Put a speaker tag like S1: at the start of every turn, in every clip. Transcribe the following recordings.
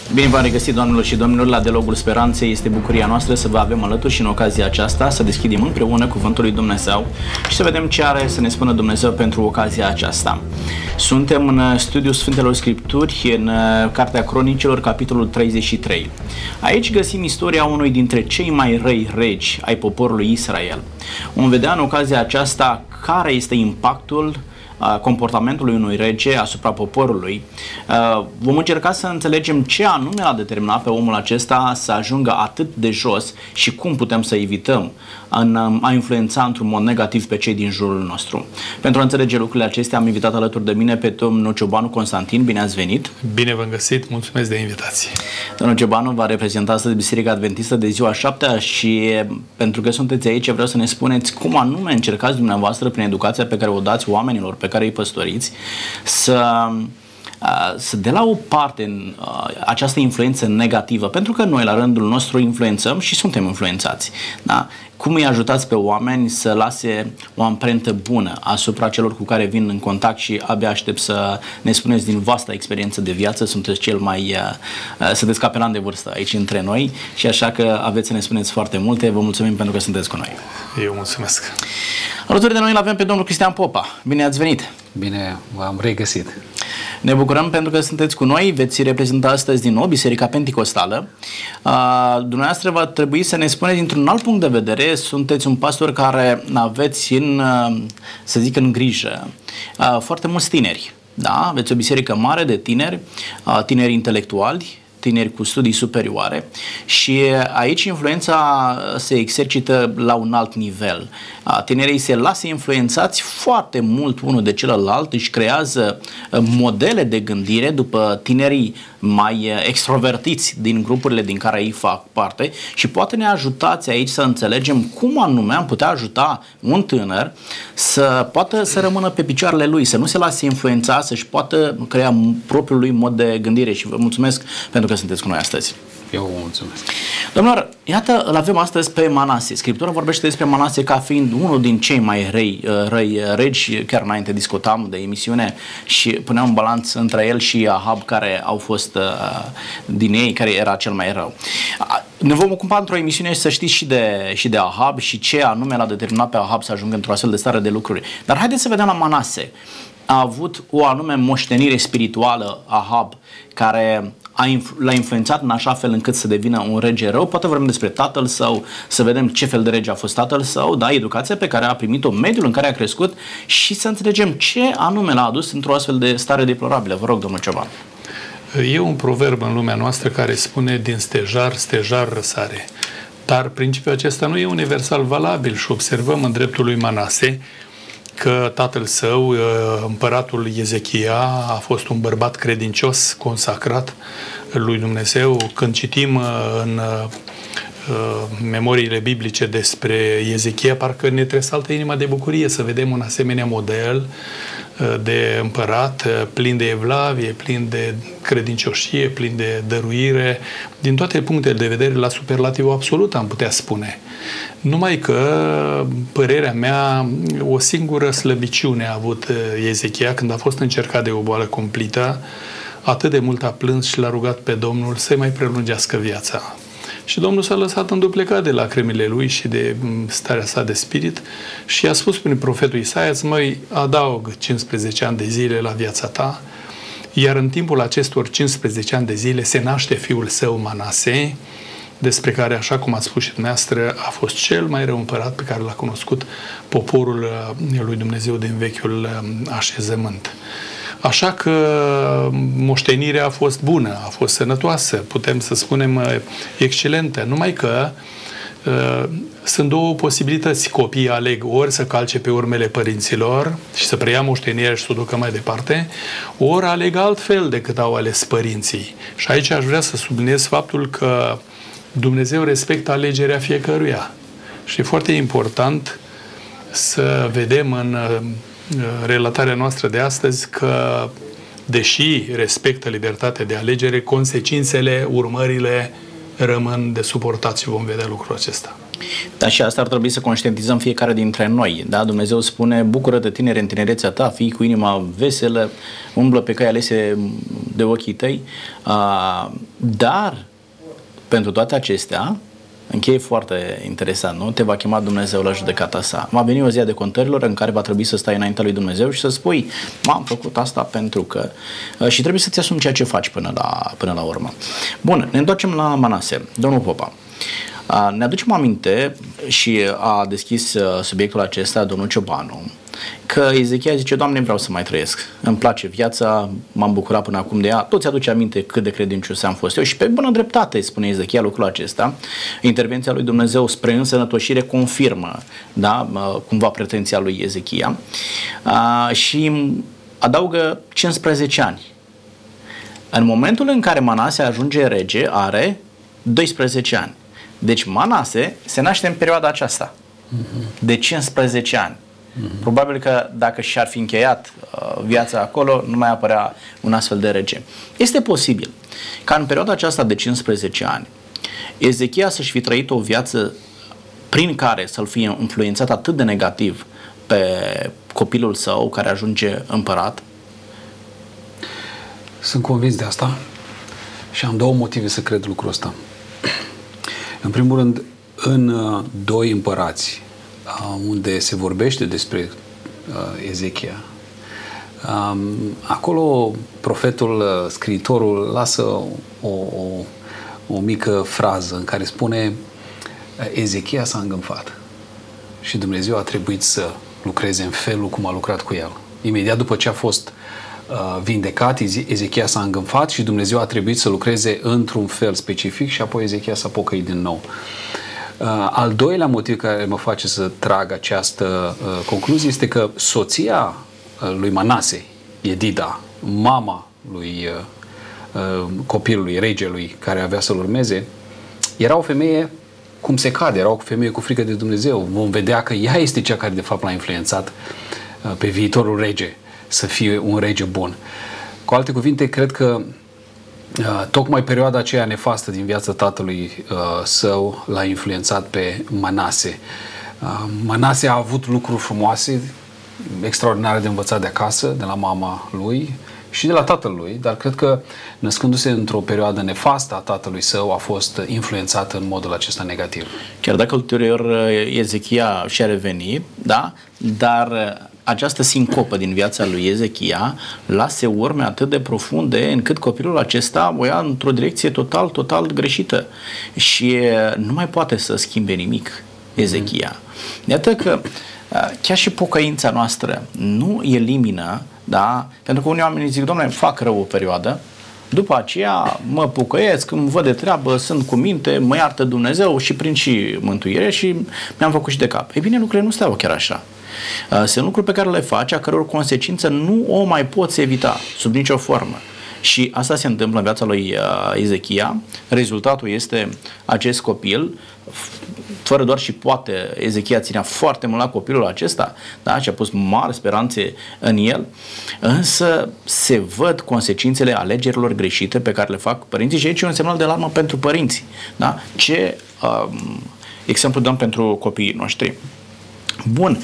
S1: Bine v-am regăsit, doamnelor și domnilor, la Dialogul Speranței. Este bucuria noastră să vă avem alături și în ocazia aceasta să deschidem împreună Cuvântul lui Dumnezeu și să vedem ce are să ne spună Dumnezeu pentru ocazia aceasta. Suntem în studiul Sfintelor Scripturi, în Cartea Cronicilor, capitolul 33. Aici găsim istoria unui dintre cei mai răi regi ai poporului Israel. Vom vedea în ocazia aceasta care este impactul comportamentului unui rege asupra poporului. Vom încerca să înțelegem ce anume l-a determinat pe omul acesta să ajungă atât de jos și cum putem să evităm a influența într-un mod negativ pe cei din jurul nostru. Pentru a înțelege lucrurile acestea am invitat alături de mine pe domnul Ciobanu Constantin. Bine ați venit!
S2: Bine v-am găsit, mulțumesc de invitație!
S1: Domnul Ciobanu va reprezenta astăzi Biserica Adventistă de ziua 7-a și pentru că sunteți aici vreau să ne spuneți cum anume încercați dumneavoastră prin educația pe care o dați oamenilor pe care îi păstoriți să dea la o parte această influență negativă, pentru că noi la rândul nostru influențăm și suntem influențați. Da? Cum îi ajutați pe oameni să lase o amprentă bună asupra celor cu care vin în contact și abia aștept să ne spuneți din voastră experiență de viață, sunteți capelan de vârstă aici între noi și așa că aveți să ne spuneți foarte multe. Vă mulțumim pentru că sunteți cu noi.
S2: Eu mulțumesc.
S1: Alături de noi l-avem pe domnul Cristian Popa. Bine ați venit!
S3: Bine v-am regăsit!
S1: Ne bucurăm pentru că sunteți cu noi, veți reprezenta astăzi din nou Biserica Penticostală. Dumneavoastră va trebui să ne spuneți dintr-un alt punct de vedere, sunteți un pastor care aveți în grijă foarte mulți tineri. Da? Aveți o biserică mare de tineri, tineri intelectuali, tineri cu studii superioare și aici influența se exercită la un alt nivel. Tinerii se lasă influențați foarte mult unul de celălalt, își creează modele de gândire după tinerii mai extrovertiți din grupurile din care ei fac parte și poate ne ajutați aici să înțelegem cum anume am putea ajuta un tânăr să poată să rămână pe picioarele lui, să nu se lase influența, să-și poată crea propriul lui mod de gândire și vă mulțumesc pentru că sunteți cu noi astăzi.
S3: Eu vă mulțumesc.
S1: Domnilor, iată, îl avem astăzi pe Manase. Scriptura vorbește despre Manase ca fiind unul din cei mai răi regi. Chiar înainte discutam de emisiune și puneam un balanț între el și Ahab, care au fost din ei, care era cel mai rău. Ne vom ocupa într-o emisiune să știți și de Ahab și ce anume l-a determinat pe Ahab să ajungă într-o astfel de stare de lucruri. Dar haideți să vedem la Manase. A avut o anume moștenire spirituală Ahab, care l-a influențat în așa fel încât să devină un rege rău. Poate vorbim despre tatăl său, să vedem ce fel de rege a fost tatăl său, da, educația pe care a primit-o, mediul în care a crescut și să înțelegem ce anume l-a adus într-o astfel de stare deplorabilă. Vă rog, domnul Cioban.
S2: E un proverb în lumea noastră care spune din stejar, stejar răsare. Dar principiul acesta nu e universal valabil și observăm în dreptul lui Manase că tatăl său, împăratul Ezechia, a fost un bărbat credincios, consacrat lui Dumnezeu. Când citim în memoriile biblice despre Ezechia, parcă ne tresaltă inima de bucurie să vedem un asemenea model de împărat, plin de evlavie, plin de credincioșie, plin de dăruire, din toate punctele de vedere, la superlativ absolut, am putea spune. Numai că, părerea mea, o singură slăbiciune a avut Ezechia când a fost încercat de o boală cumplită, atât de mult a plâns și l-a rugat pe Domnul să-i mai prelungească viața. Și Domnul s-a lăsat înduplecat de lacrimile lui și de starea sa de spirit și a spus prin profetul Isaia: măi, adaug 15 ani de zile la viața ta, iar în timpul acestor 15 ani de zile se naște fiul său Manase, despre care, așa cum ați spus și dumneavoastră, a fost cel mai rău împărat pe care l-a cunoscut poporul lui Dumnezeu din vechiul așezământ. Așa că moștenirea a fost bună, a fost sănătoasă, putem să spunem excelentă, numai că sunt două posibilități. Copiii aleg ori să calce pe urmele părinților și să preia moștenirea și să o ducă mai departe, ori aleg altfel decât au ales părinții. Și aici aș vrea să subliniez faptul că Dumnezeu respectă alegerea fiecăruia. Și e foarte important să vedem în relatarea noastră de astăzi că, deși respectă libertatea de alegere, consecințele, urmările rămân de suportat și vom vedea lucrul acesta.
S1: Dar și asta ar trebui să conștientizăm fiecare dintre noi. Da? Dumnezeu spune, bucură-te tinere în tinerețea ta, fii cu inima veselă, umblă pe cai alese de ochii tăi. Dar, pentru toate acestea, încheie foarte interesant, nu? Te va chema Dumnezeu la judecata sa. Va veni o zi a decontărilor în care va trebui să stai înaintea lui Dumnezeu și să spui, m-am făcut asta pentru că... Și trebuie să-ți asumi ceea ce faci până la urmă. Bun, ne întoarcem la Manase. Domnul Popa, ne aducem aminte și a deschis subiectul acesta domnul Ciobanu, că Ezechia zice, Doamne, vreau să mai trăiesc, îmi place viața, m-am bucurat până acum de ea, toți aduce aminte cât de credincios am fost eu și pe bună dreptate, spune Ezechia lucrul acesta. Intervenția lui Dumnezeu spre însănătoșire confirmă, da, cumva pretenția lui Ezechia și adaugă 15 ani. În momentul în care Manase ajunge rege, are 12 ani. Deci Manase se naște în perioada aceasta, de 15 ani. Probabil că dacă și-ar fi încheiat viața acolo, nu mai apărea un astfel de rege. Este posibil ca în perioada aceasta de 15 ani Ezechia să-și fi trăit o viață prin care să-l fie influențat atât de negativ pe copilul său care ajunge împărat?
S3: Sunt convins de asta și am două motive să cred lucrul ăsta. În primul rând, în 2 Împărați, unde se vorbește despre Ezechia, acolo profetul, scriitorul lasă o mică frază în care spune Ezechia s-a îngânfat și Dumnezeu a trebuit să lucreze în felul cum a lucrat cu el. Imediat după ce a fost vindecat, Ezechia s-a îngânfat și Dumnezeu a trebuit să lucreze într-un fel specific și apoi Ezechia s-a pocăit din nou. Al doilea motiv care mă face să trag această concluzie este că soția lui Manase, Edida, mama lui copilului, regelui care avea să-l urmeze, era o femeie cum se cade, era o femeie cu frică de Dumnezeu. Vom vedea că ea este cea care de fapt l-a influențat pe viitorul rege să fie un rege bun. Cu alte cuvinte, cred că tocmai perioada aceea nefastă din viața tatălui său l-a influențat pe Manase. Manase a avut lucruri frumoase, extraordinare de învățat de acasă, de la mama lui și de la tatăl lui, dar cred că născându-se într-o perioadă nefastă a tatălui său a fost influențat în modul acesta negativ.
S1: Chiar dacă ulterior Ezechia și-a revenit, da? Dar această sincopă din viața lui Ezechia lase urme atât de profunde încât copilul acesta o ia într-o direcție total greșită și nu mai poate să schimbe nimic Ezechia. Iată că chiar și pocăința noastră nu elimină, da? Pentru că unii oameni zic, Doamne, fac rău o perioadă, după aceea mă pocăiesc, îmi văd de treabă, sunt cu minte, mă iartă Dumnezeu și prin și mântuire și mi-am făcut și de cap. Ei bine, lucrurile nu stau chiar așa. Sunt lucruri pe care le faci, a căror consecință nu o mai poți evita sub nicio formă. Și asta se întâmplă în viața lui Ezechia. Rezultatul este acest copil, fără doar și poate, Ezechia ținea foarte mult la copilul acesta, da? Și a pus mari speranțe în el, însă se văd consecințele alegerilor greșite pe care le fac părinții și aici e un semnal de alarmă pentru părinți. Da? Ce exemplu dăm pentru copiii noștri? Bun.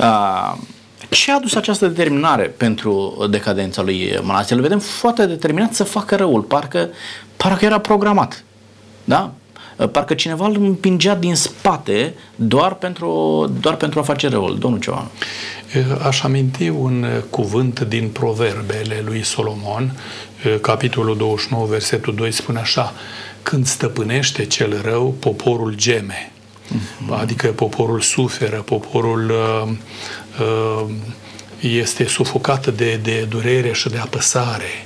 S1: Ce a adus această determinare pentru decadența lui Manase? Îl vedem foarte determinat să facă răul, parcă era programat. Da? Parcă cineva îl împingea din spate doar pentru a face răul. Domnul Ciobanu.
S2: Aș aminti un cuvânt din Proverbele lui Solomon, capitolul 29, versetul 2, spune așa: când stăpânește cel rău, poporul geme. Adică poporul suferă, poporul este sufocat de durere și de apăsare.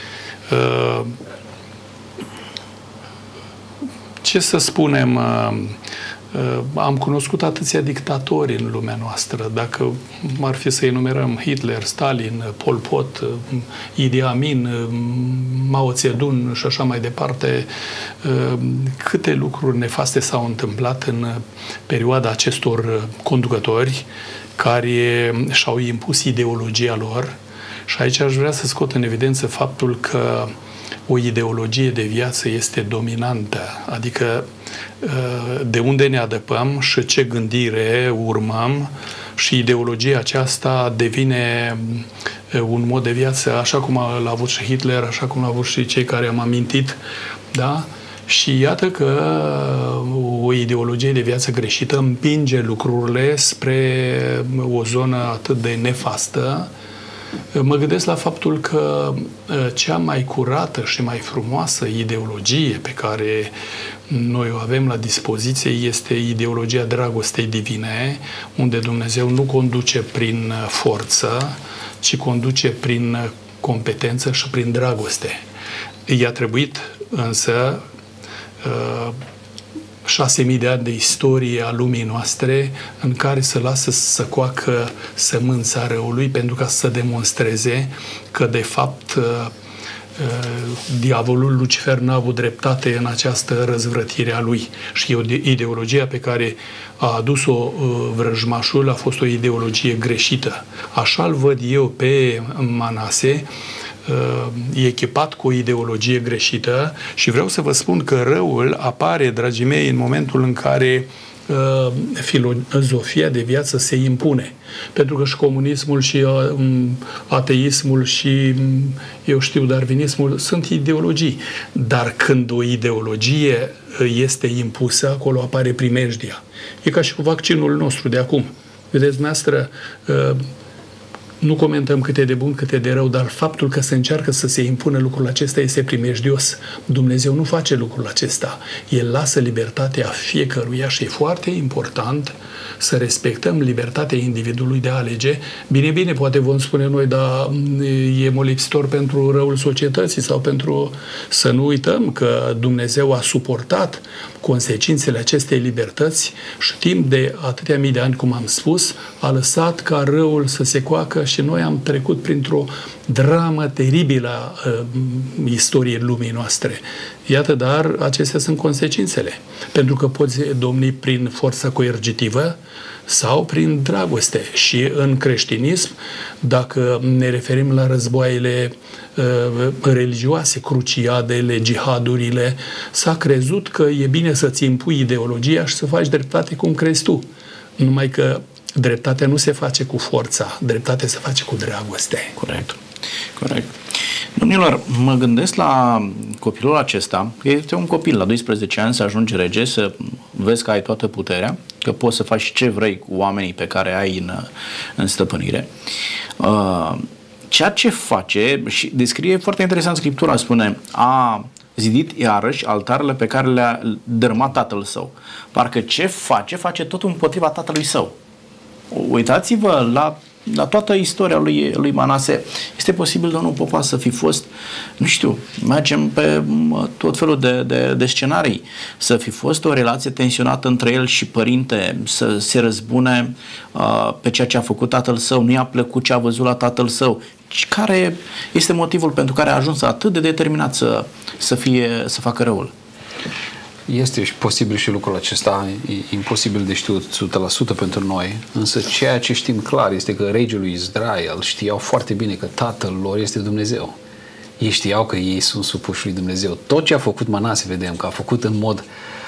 S2: Ce să spunem, am cunoscut atâția dictatori în lumea noastră. Dacă ar fi să enumerăm Hitler, Stalin, Pol Pot, Idi Amin, Mao Zedong și așa mai departe, câte lucruri nefaste s-au întâmplat în perioada acestor conducători care și-au impus ideologia lor. Și aici aș vrea să scot în evidență faptul că o ideologie de viață este dominantă, adică de unde ne adăpăm și ce gândire urmăm, și ideologia aceasta devine un mod de viață, așa cum l-a avut și Hitler, așa cum l-a avut și cei care am amintit, da? Și iată că o ideologie de viață greșită împinge lucrurile spre o zonă atât de nefastă. Mă gândesc la faptul că cea mai curată și mai frumoasă ideologie pe care noi o avem la dispoziție este ideologia dragostei divine, unde Dumnezeu nu conduce prin forță, ci conduce prin competență și prin dragoste. I-a trebuit însă 6.000 de ani de istorie a lumii noastre în care să lasă să coacă sămânța răului pentru ca să demonstreze că de fapt diavolul Lucifer n-a avut dreptate în această răzvrătire a lui. Și ideologia pe care a adus-o vrăjmașul a fost o ideologie greșită. Așa-l văd eu pe Manase, e echipat cu o ideologie greșită, și vreau să vă spun că răul apare, dragii mei, în momentul în care filozofia de viață se impune. Pentru că și comunismul și ateismul și, eu știu, darwinismul sunt ideologii. Dar când o ideologie este impusă, acolo apare primejdia. E ca și cu vaccinul nostru de acum. Vedeți, noastră, nu comentăm cât e de bun, cât e de rău, dar faptul că se încearcă să se impună lucrul acesta este primejdios. Dumnezeu nu face lucrul acesta. El lasă libertatea fiecăruia și e foarte important să respectăm libertatea individului de a alege. Bine, poate vom spune noi, dar e molipsitor pentru răul societății sau pentru... Să nu uităm că Dumnezeu a suportat consecințele acestei libertăți și timp de atâtea mii de ani, cum am spus, a lăsat ca răul să se coacă și noi am trecut printr-o dramă teribilă a istoriei lumii noastre. Iată, dar acestea sunt consecințele. Pentru că poți domni prin forța coercitivă sau prin dragoste. Și în creștinism, dacă ne referim la războaiele religioase, cruciadele, jihadurile, s-a crezut că e bine să-ți impui ideologia și să faci dreptate cum crezi tu. Numai că dreptatea nu se face cu forța, dreptatea se face cu dragoste.
S1: Corect. Domnilor, mă gândesc la copilul acesta, că este un copil, la 12 ani să ajungi rege, să vezi că ai toată puterea, că poți să faci ce vrei cu oamenii pe care ai în stăpânire. Ceea ce face, și descrie foarte interesant Scriptura, spune, a zidit iarăși altarele pe care le-a dărâmat tatăl său. Parcă ce face totul împotriva tatălui său. Uitați-vă la toată istoria lui Manase. Este posibil, domnul Popa, să fi fost, nu știu, mergem pe tot felul de scenarii, să fi fost o relație tensionată între el și părinte, să se răzbune pe ceea ce a făcut tatăl său, nu i-a plăcut ce a văzut la tatăl său. Care este motivul pentru care a ajuns atât de determinat să facă răul?
S3: Este și posibil și lucrul acesta, e imposibil de știut 100% pentru noi, însă ceea ce știm clar este că regii lui Israel știau foarte bine că tatăl lor este Dumnezeu. Ei știau că ei sunt supuși lui Dumnezeu. Tot ce a făcut Manase, vedem că a făcut în mod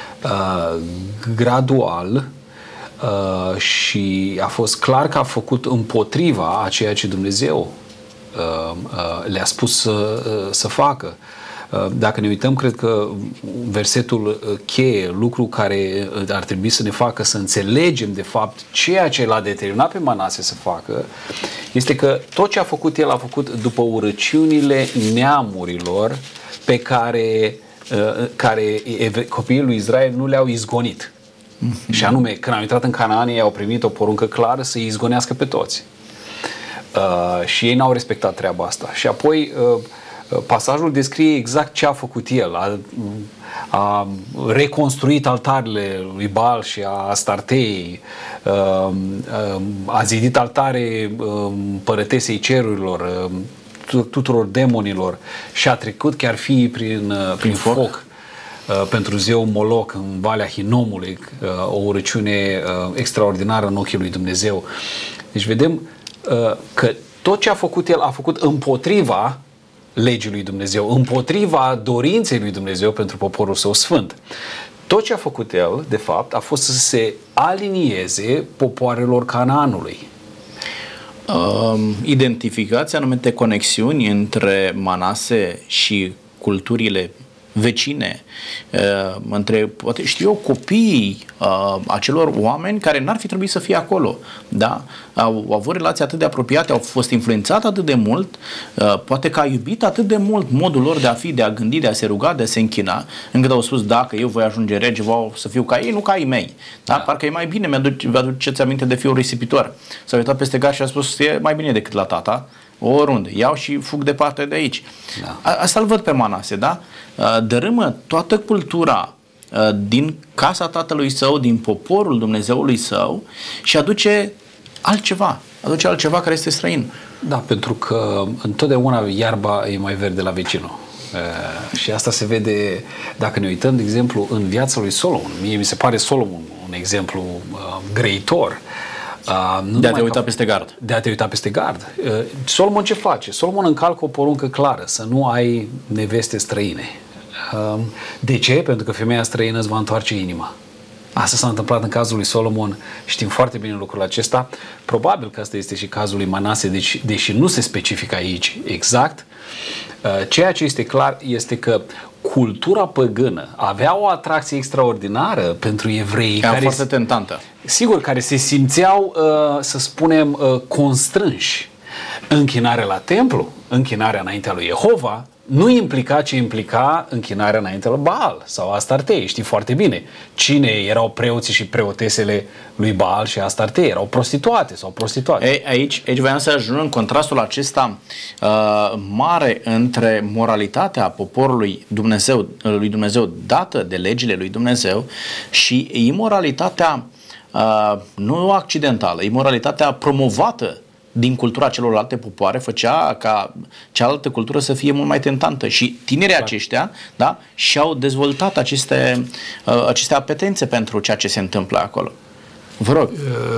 S3: gradual și a fost clar că a făcut împotriva a ceea ce Dumnezeu le-a spus să facă. Dacă ne uităm, cred că versetul cheie, lucru care ar trebui să ne facă să înțelegem de fapt ceea ce l-a determinat pe Manase să facă, este că tot ce a făcut el a făcut după urăciunile neamurilor pe care copiii lui Israel nu le-au izgonit. Și anume, când au intrat în Canaan, ei au primit o poruncă clară să îi izgonească pe toți. Și ei n-au respectat treaba asta. Și apoi pasajul descrie exact ce a făcut el. A reconstruit altarele lui Baal și a Astartei, a zidit altare împărătesei cerurilor, tuturor demonilor, și a trecut chiar fiii prin foc pentru zeul Moloch în Valea Hinomului, o urăciune extraordinară în ochii lui Dumnezeu. Deci vedem că tot ce a făcut el a făcut împotriva legii lui Dumnezeu, împotriva dorinței lui Dumnezeu pentru poporul său sfânt. Tot ce a făcut el, de fapt, a fost să se alinieze popoarelor Canaanului.
S1: Identificați anumite conexiuni între Manase și culturile vecine, între, poate știu eu, copiii acelor oameni care n-ar fi trebuit să fie acolo, da? Au avut relații atât de apropiate, au fost influențate atât de mult, poate că a iubit atât de mult modul lor de a fi, de a gândi, de a se ruga, de a se închina, încât au spus, dacă eu voi ajunge rege, vreau să fiu ca ei, nu ca ei mei. Da? Parcă e mai bine, vă aduceți aminte de fiul risipitor. S-a uitat peste gard și a spus, e mai bine decât la tata, oriunde, iau și fug departe de aici. Da. Asta îl văd pe Manase, da? Dărâmă toată cultura din casa tatălui său, din poporul Dumnezeului său și aduce altceva care este străin.
S3: Da, pentru că întotdeauna iarba e mai verde la vecinul. Și asta se vede dacă ne uităm, de exemplu, în viața lui Solomon. Mie mi se pare Solomon un exemplu grăitor.
S1: De a te uita peste gard.
S3: De a te uita peste gard. Solomon ce face? Solomon încalcă o poruncă clară, să nu ai neveste străine. De ce? Pentru că femeia străină îți va întoarce inima. Asta s-a întâmplat în cazul lui Solomon. Știm foarte bine lucrul acesta. Probabil că asta este și cazul lui Manase, deși nu se specifică aici exact. Ceea ce este clar este că cultura păgână avea o atracție extraordinară pentru evrei.
S1: Era foarte tentantă.
S3: Sigur, care se simțeau, să spunem, constrânși. Închinarea la templu, închinarea înaintea lui Jehova, nu implica ce implica închinarea înaintea lui Baal sau Astartei. Știi foarte bine cine erau preoții și preotesele lui Baal și Astartei. Erau prostituate sau prostituate.
S1: Aici voiam să ajung în contrastul acesta mare între moralitatea poporului lui Dumnezeu dată de legile lui Dumnezeu și imoralitatea nu accidentală, imoralitatea promovată din cultura celorlalte popoare, făcea ca cealaltă cultură să fie mult mai tentantă și tinerii aceștia, da, și-au dezvoltat aceste apetențe pentru ceea ce se întâmplă acolo. Vă rog.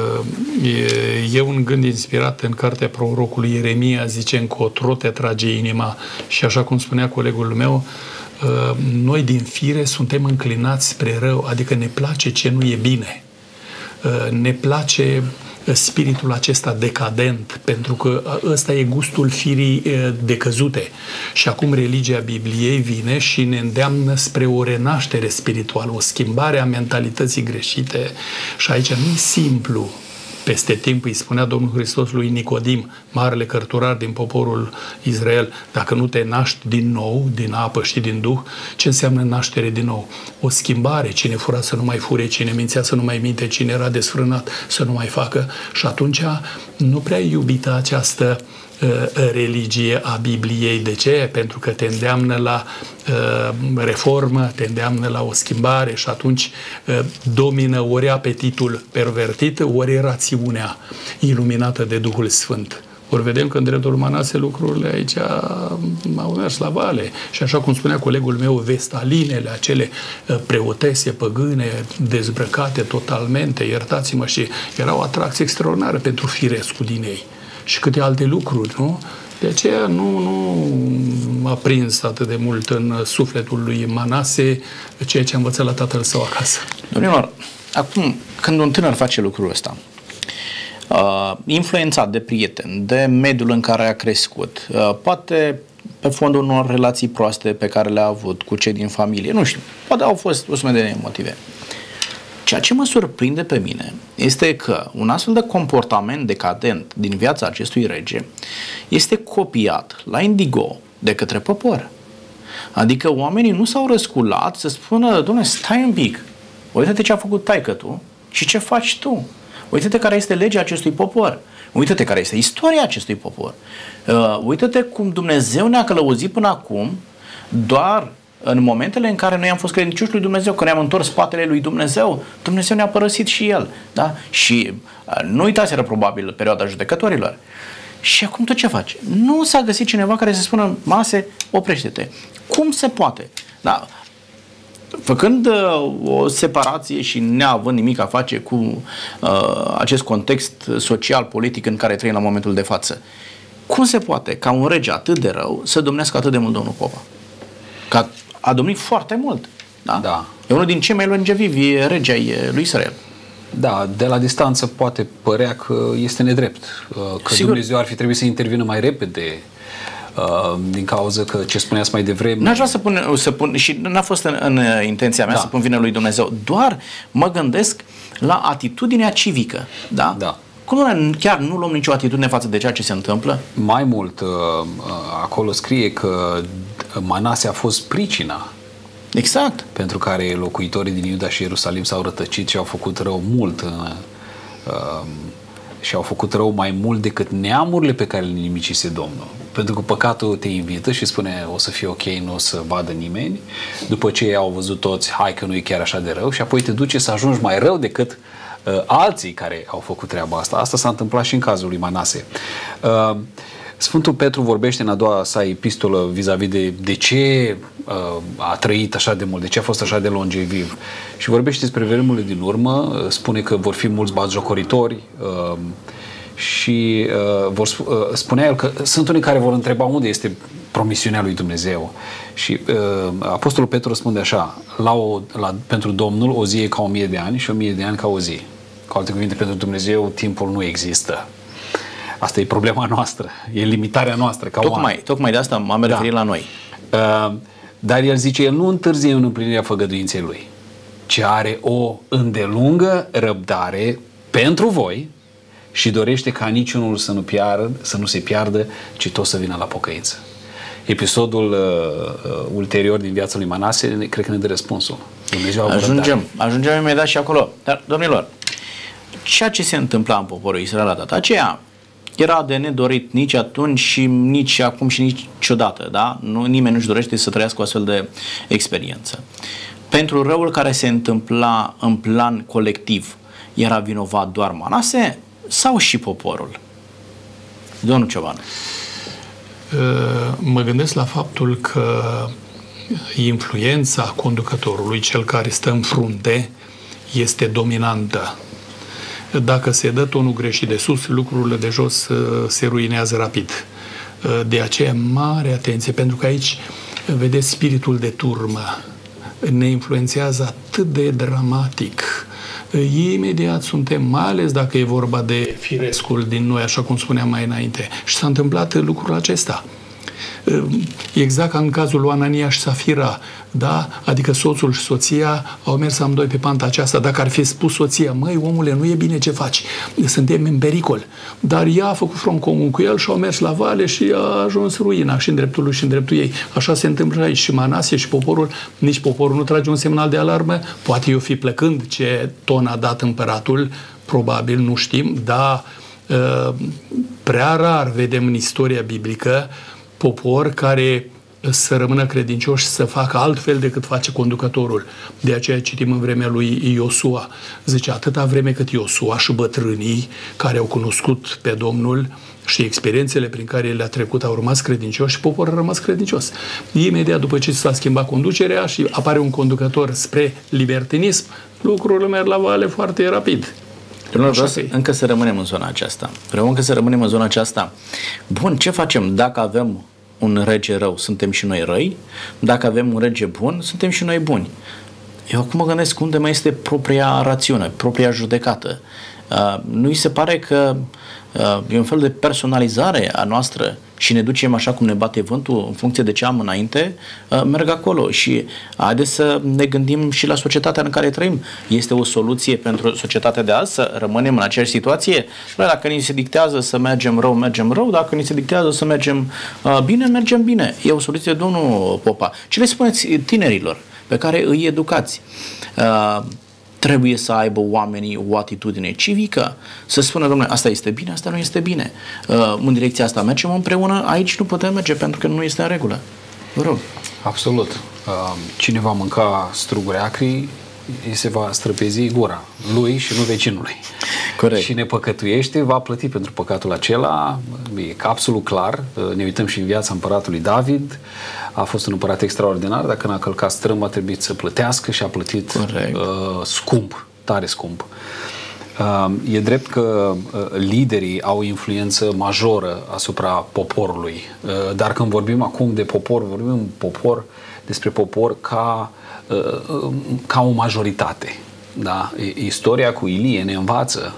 S2: E un gând inspirat în cartea prorocului Ieremia, zice, încotro te trage inima, și așa cum spunea colegul meu, noi din fire suntem înclinați spre rău, adică ne place ce nu e bine. Ne place spiritul acesta decadent, pentru că ăsta e gustul firii decăzute. Și acum religia Bibliei vine și ne îndeamnă spre o renaștere spirituală, o schimbare a mentalității greșite. Și aici nu e simplu. Peste timp îi spunea Domnul Hristos lui Nicodim, marele cărturar din poporul Israel, dacă nu te naști din nou, din apă și din Duh, ce înseamnă naștere din nou? O schimbare. Cine fura să nu mai fure, cine mințea să nu mai minte, cine era desfrânat să nu mai facă. Și atunci nu prea e iubită această religie a Bibliei. De ce? Pentru că te îndeamnă la reformă, te îndeamnă la o schimbare și atunci domină ori apetitul pervertit, ori rațiunea iluminată de Duhul Sfânt. Ori vedem că în dreptul Manase lucrurile aici au mers la vale. Și așa cum spunea colegul meu, vestalinele, acele preotese păgâne, dezbrăcate totalmente, iertați-mă, și era o atracție extraordinară pentru firescul din ei. Și câte alte lucruri, nu? De aceea nu a prins atât de mult în sufletul lui Manase ceea ce a învățat la tatăl său acasă.
S1: Domnilor, acum, când un tânăr face lucrul ăsta, influențat de prieteni, de mediul în care a crescut, poate pe fondul unor relații proaste pe care le-a avut cu cei din familie, nu știu, poate au fost o serie de motive. Ceea ce mă surprinde pe mine este că un astfel de comportament decadent din viața acestui rege este copiat la indigo de către popor. Adică oamenii nu s-au răsculat să spună, Doamne, stai un pic, uite-te ce a făcut taică-tu și ce faci tu. Uite-te care este legea acestui popor. Uite-te care este istoria acestui popor. Uite-te cum Dumnezeu ne-a călăuzit până acum doar în momentele în care noi am fost credincioși lui Dumnezeu, când ne-am întors spatele lui Dumnezeu, Dumnezeu ne-a părăsit și El. Da? Și nu uitaseră probabil perioada judecătorilor. Și acum tot ce faci? Nu s-a găsit cineva care să spună, Manase, oprește-te. Cum se poate? Da? Făcând o separație și neavând nimic a face cu acest context social, politic în care trăim la momentul de față. Cum se poate ca un rege atât de rău să domnească atât de mult domnul Popa? Că a domnit foarte mult. Da?
S3: Da.
S1: E unul din cei mai longevivi regi ai lui Israel.
S3: Da, de la distanță poate părea că este nedrept, că
S1: Sigur.
S3: Dumnezeu ar fi trebuit să intervină mai repede, din cauza că ce spuneați mai devreme...
S1: N-aș vrea să pun și n-a fost în intenția mea să pun vina lui Dumnezeu, doar mă gândesc la atitudinea civică. Da?
S3: Da.
S1: Cum chiar nu luăm nicio atitudine față de ceea ce se întâmplă?
S3: Mai mult, acolo scrie că Manase a fost pricina
S1: Exact.
S3: pentru care locuitorii din Iuda și Ierusalim s-au rătăcit și au făcut rău mult și au făcut rău mai mult decât neamurile pe care le nimicise Domnul. Pentru că păcatul te invită și spune o să fie ok, nu o să vadă nimeni. După ce au văzut toți, hai că nu e chiar așa de rău, și apoi te duce să ajungi mai rău decât alții care au făcut treaba asta. Asta s-a întâmplat și în cazul lui Manase. Sfântul Petru vorbește în a doua sa epistolă vis-a-vis de ce a trăit așa de mult, de ce a fost așa de longeviv. Și vorbește despre vremurile din urmă, spune că vor fi mulți batjocoritori și spunea el că sunt unii care vor întreba unde este promisiunea lui Dumnezeu. Și Apostolul Petru răspunde așa: pentru Domnul o zi e ca 1000 de ani și 1000 de ani ca o zi. Cu alte cuvinte, pentru Dumnezeu timpul nu există. Asta e problema noastră, e limitarea noastră ca oameni.
S1: Tocmai de asta m-am referit la noi.
S3: Dar el zice, el nu întârzie în împlinirea făgăduinței lui, ci are o îndelungă răbdare pentru voi și dorește ca niciunul să nu se piardă, ci tot să vină la pocăință. Episodul ulterior din viața lui Manase cred că ne dă răspunsul.
S1: Ajungem imediat și acolo. Dar, domnilor, ceea ce se întâmpla în poporul Israel la data aceea era de nedorit nici atunci și nici acum și niciodată. Da? Nimeni nu-și dorește să trăiască o astfel de experiență. Pentru răul care se întâmpla în plan colectiv, era vinovat doar Manase sau și poporul? Domnul Ciobanu.
S2: Mă gândesc la faptul că influența conducătorului, cel care stă în frunte, este dominantă. Dacă se dă tonul greșit de sus, lucrurile de jos se ruinează rapid. De aceea, mare atenție, pentru că aici, vedeți, spiritul de turmă ne influențează atât de dramatic. Imediat suntem, mai ales dacă e vorba de firescul din noi, așa cum spuneam mai înainte. Și s-a întâmplat lucrul acesta. Exact ca în cazul lui Anania și Safira, da? Adică soțul și soția au mers amândoi pe panta aceasta. Dacă ar fi spus soția, măi, omule, nu e bine ce faci, suntem în pericol, dar ea a făcut front comun cu el și au mers la vale și a ajuns ruina și în dreptul lui și în dreptul ei. Așa se întâmplă aici și Manase și poporul, nici poporul nu trage un semnal de alarmă, poate eu fi plecând ce ton a dat împăratul, probabil, nu știm, dar prea rar vedem în istoria biblică popor care să rămână credincioși, să facă altfel decât face conducătorul. De aceea citim în vremea lui Iosua. Zice, atâta vreme cât Iosua și bătrânii care au cunoscut pe Domnul și experiențele prin care le-a trecut au rămas credincioși și poporul a rămas credincios. Imediat după ce s-a schimbat conducerea și apare un conducător spre libertinism, lucrurile merg la vale foarte rapid.
S1: Vreau încă să rămânem în zona aceasta. Bun, ce facem dacă avem un rege rău? Suntem și noi răi? Dacă avem un rege bun, suntem și noi buni. Eu acum mă gândesc unde mai este propria rațiune, propria judecată. Nu-i se pare că e un fel de personalizare a noastră și ne ducem așa cum ne bate vântul în funcție de ce am înainte, merg acolo și haideți să ne gândim și la societatea în care trăim. Este o soluție pentru societatea de azi să rămânem în aceeași situație? Dacă ni se dictează să mergem rău, mergem rău, dacă ni se dictează să mergem bine, mergem bine. E o soluție, domnul Popa. Ce le spuneți tinerilor pe care îi educați? Trebuie să aibă oamenii o atitudine civică, să spună, domnule, asta este bine, asta nu este bine. În direcția asta mergem împreună, aici nu putem merge pentru că nu este în regulă. Vă rog.
S3: Absolut. Cine va mânca struguri acri, îi se va străpezi gura lui și nu vecinului.
S1: Corect.
S3: Cine păcătuiește va plăti pentru păcatul acela, e absolut clar. Ne uităm și în viața împăratului David, a fost un împărat extraordinar, dacă n-a călcat strâmb a trebuit să plătească și a plătit scump, tare scump. E drept că liderii au influență majoră asupra poporului, dar când vorbim acum de popor, vorbim despre popor ca o majoritate. Da? Istoria cu Ilie ne învață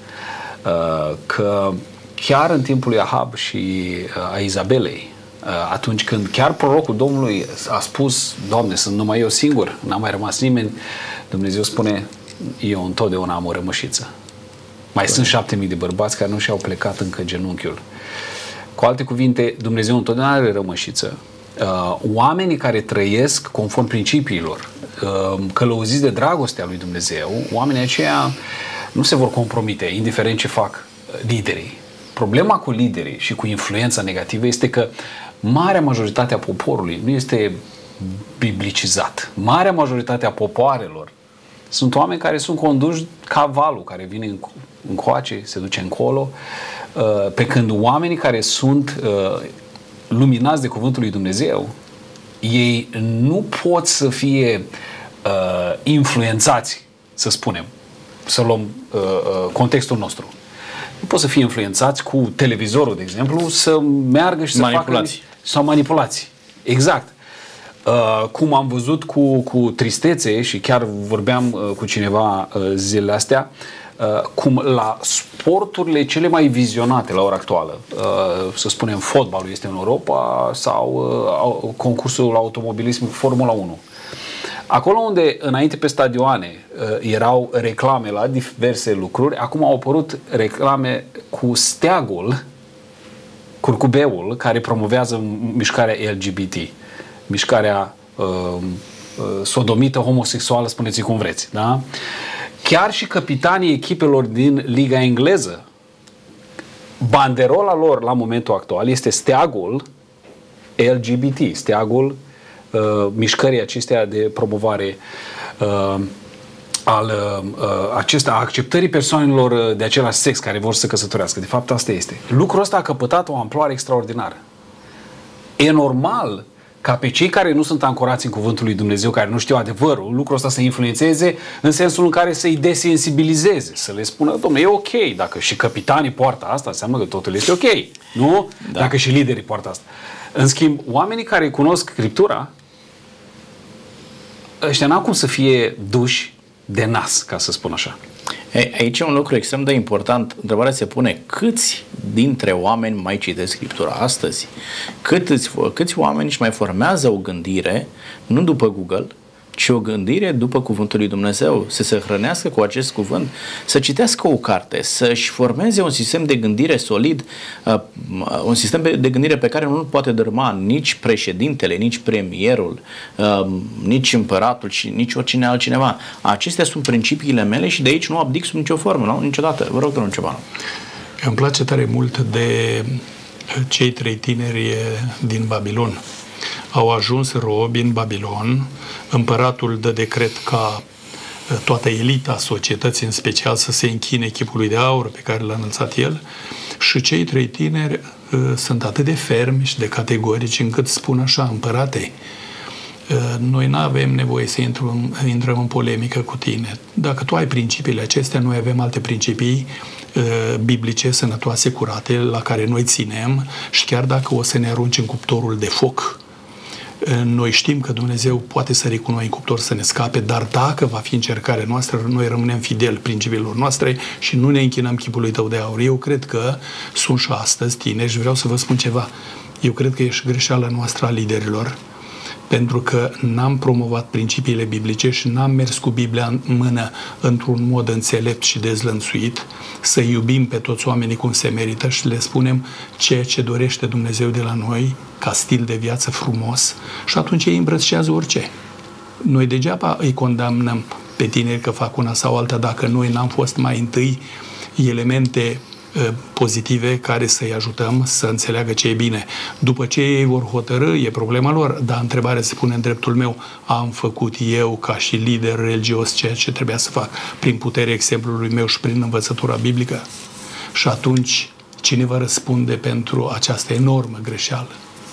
S3: că chiar în timpul lui Ahab și a Izabelei, atunci când chiar prorocul Domnului a spus: Doamne, sunt numai eu singur, n-a mai rămas nimeni, Dumnezeu spune: eu întotdeauna am o rămășiță. Mai sunt 7.000 de bărbați care nu și-au plecat încă genunchiul. Cu alte cuvinte, Dumnezeu întotdeauna are rămășiță. Oamenii care trăiesc conform principiilor, călăuziți de dragostea lui Dumnezeu, oamenii aceia nu se vor compromite, indiferent ce fac liderii. Problema cu liderii și cu influența negativă este că marea majoritate a poporului nu este biblicizat. Marea majoritate a popoarelor sunt oameni care sunt conduși ca valul, care vine încoace, se duce încolo, pe când oamenii care sunt luminați de cuvântul lui Dumnezeu, ei nu pot să fie influențați, să spunem, să luăm contextul nostru. Nu pot să fie influențați cu televizorul, de exemplu, să meargă și să facă... Sau manipulați. Exact. Cum am văzut cu tristețe, și chiar vorbeam cu cineva zilele astea, cum la sporturile cele mai vizionate la ora actuală, să spunem fotbalul este în Europa sau concursul automobilism Formula 1. Acolo unde înainte pe stadioane erau reclame la diverse lucruri, acum au apărut reclame cu steagul, curcubeul, care promovează mișcarea LGBT, mișcarea sodomită, homosexuală, spuneți cum vreți. Da? Chiar și capitanii echipelor din Liga Engleză, banderola lor la momentul actual este steagul LGBT, steagul mișcării acestea de promovare a acceptării persoanelor de același sex care vor să se căsătorească. De fapt, asta este. Lucrul ăsta a căpătat o amploare extraordinară. E normal ca pe cei care nu sunt ancorați în cuvântul lui Dumnezeu, care nu știu adevărul, lucrul ăsta să influențeze în sensul în care să-i desensibilizeze, să le spună: dom'le, e ok, dacă și capitanii poartă asta, înseamnă că totul este ok, nu? Da. Dacă și liderii poartă asta. În schimb, oamenii care cunosc Scriptura, ăștia n-au cum să fie duși de nas, ca să spun așa.
S1: Aici e un lucru extrem de important. Întrebarea se pune: câți dintre oameni mai citesc Scriptura astăzi? Câți oameni își mai formează o gândire, nu după Google, ci o gândire după cuvântul lui Dumnezeu, să se hrănească cu acest cuvânt, să citească o carte, să-și formeze un sistem de gândire solid, un sistem de gândire pe care nu poate dărâma nici președintele, nici premierul, nici împăratul și nici oricine altcineva. Acestea sunt principiile mele și de aici nu abdic sub nicio formă, nu? Niciodată. Vă rog, domnul Ciobanu.
S2: Îmi place tare mult de cei 3 tineri din Babilon. Au ajuns robi în Babilon, împăratul dă decret ca toată elita societății, în special, să se închine chipului de aur pe care l-a înălțat el, și cei 3 tineri sunt atât de fermi și de categorici încât spun așa: împărate, noi nu avem nevoie să intrăm în polemică cu tine. Dacă tu ai principiile acestea, noi avem alte principii biblice, sănătoase, curate, la care noi ținem, și chiar dacă o să ne arunci în cuptorul de foc, noi știm că Dumnezeu poate sări cu noi în cuptor să ne scape, dar dacă va fi încercarea noastră, noi rămânem fideli principiilor noastre și nu ne închinăm chipului tău de aur. Eu cred că sunt și astăzi tineri și vreau să vă spun ceva. Eu cred că e și greșeala noastră a liderilor, pentru că n-am promovat principiile biblice și n-am mers cu Biblia în mână într-un mod înțelept și dezlănțuit, să iubim pe toți oamenii cum se merită și le spunem ceea ce dorește Dumnezeu de la noi ca stil de viață frumos, și atunci ei îmbrățișează orice. Noi degeaba îi condamnăm pe tineri că fac una sau alta dacă noi n-am fost mai întâi elemente pozitive care să-i ajutăm să înțeleagă ce e bine. După ce ei vor hotărâ, e problema lor, dar întrebarea se pune în dreptul meu: am făcut eu ca și lider religios ceea ce trebuia să fac prin puterea exemplului meu și prin învățătura biblică? Și atunci cine va răspunde pentru această enormă greșeală?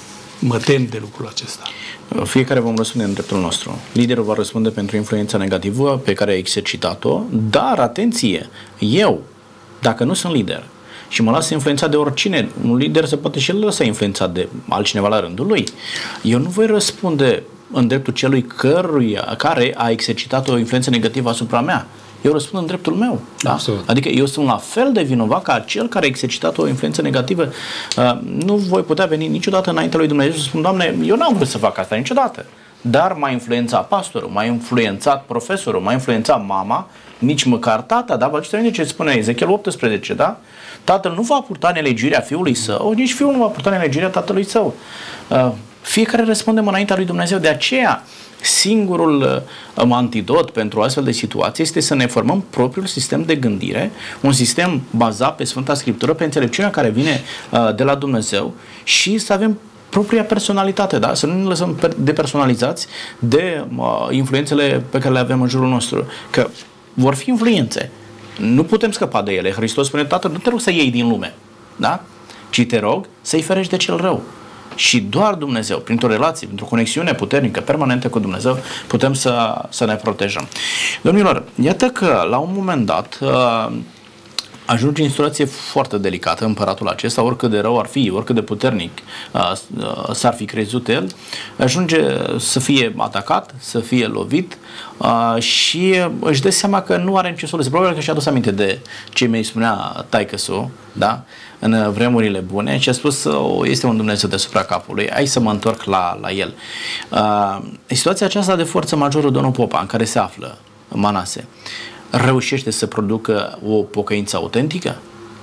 S2: mă tem de lucrul acesta.
S1: Fiecare vom răspunde în dreptul nostru. Liderul va răspunde pentru influența negativă pe care a exercitat-o, dar, atenție, eu, dacă nu sunt lider și mă las influențat de oricine, un lider se poate și el lăsa influențat de altcineva la rândul lui. Eu nu voi răspunde în dreptul celui care a exercitat o influență negativă asupra mea. Eu răspund în dreptul meu. Da? Adică eu sunt la fel de vinovat ca cel care a exercitat o influență negativă. Nu voi putea veni niciodată înaintea lui Dumnezeu să spun, Doamne, eu n-am vrut să fac asta niciodată. Dar m-a influențat pastorul, m-a influențat profesorul, m-a influențat mama, nici măcar tata, da? Vă aduceți aminte ce spune Ezechiel 18, da? Tatăl nu va purta nelegiuirea fiului său, nici fiul nu va purta nelegiuirea tatălui său. Fiecare răspundem înaintea lui Dumnezeu. De aceea, singurul antidot pentru o astfel de situație este să ne formăm propriul sistem de gândire, un sistem bazat pe Sfânta Scriptură, pe înțelepciunea care vine de la Dumnezeu și să avem propria personalitate, da? Să nu ne lăsăm depersonalizați de influențele pe care le avem în jurul nostru. Că vor fi influențe. Nu putem scăpa de ele. Hristos spune, Tatăl, nu te rog să iei din lume, da? Ci te rog să-i ferești de cel rău. Și doar Dumnezeu, printr-o relație, printr-o conexiune puternică, permanentă cu Dumnezeu, putem să ne protejăm. Domnilor, iată că la un moment dat ajunge în situație foarte delicată împăratul acesta, oricât de rău ar fi, oricât de puternic s-ar fi crezut el, ajunge să fie atacat, să fie lovit și își dă seama că nu are nicio soluție. Probabil că și-a adus aminte de ce mi-i spunea taică-su, da? În vremurile bune și a spus, este un Dumnezeu deasupra capului, hai să mă întorc la el. Situația aceasta de forță majoră, domnul Popa, în care se află Manase, reușește să producă o pocăință autentică?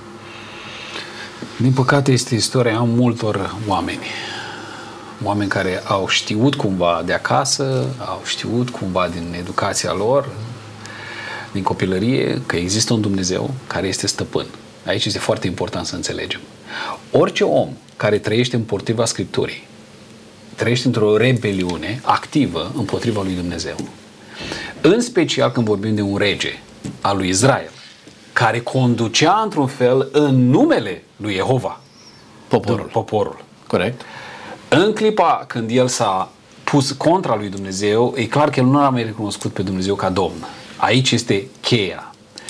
S3: Din păcate este istoria multor oameni. Oameni care au știut cumva de acasă, au știut cumva din educația lor, din copilărie, că există un Dumnezeu care este stăpân. Aici este foarte important să înțelegem. Orice om care trăiește împotriva Scripturii, trăiește într-o rebeliune activă împotriva lui Dumnezeu. În special când vorbim de un rege al lui Israel, care conducea într-un fel în numele lui Jehova poporul.
S1: Corect.
S3: În clipa când el s-a pus contra lui Dumnezeu, e clar că el nu a mai recunoscut pe Dumnezeu ca Domn. Aici este cheia.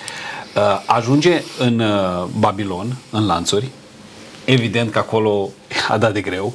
S3: Ajunge în Babilon, în lanțuri, evident că acolo a dat de greu